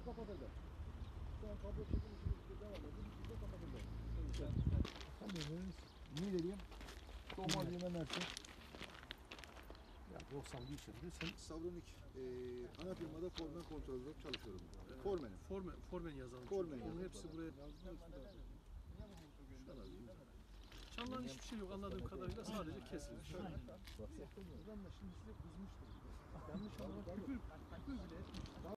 kapatacak. Şu an kablo çekimi devam ediyor. Bir şekilde kapatacak. Tamam veririz. Niye vereyim? Olmaz yine mersin. Ya 91 yaşında sen Savronik ana firmada formen kontrolü olarak çalışıyorum. Formenim. Formen yazalım. Formen Onun yazalım. hepsi buraya. Çanların hiçbir şey yok anladığım kadarıyla, sadece kesilmiş. Buradan da şimdi size kızmıştır. Yanlış anlamak küfür bile etmiş.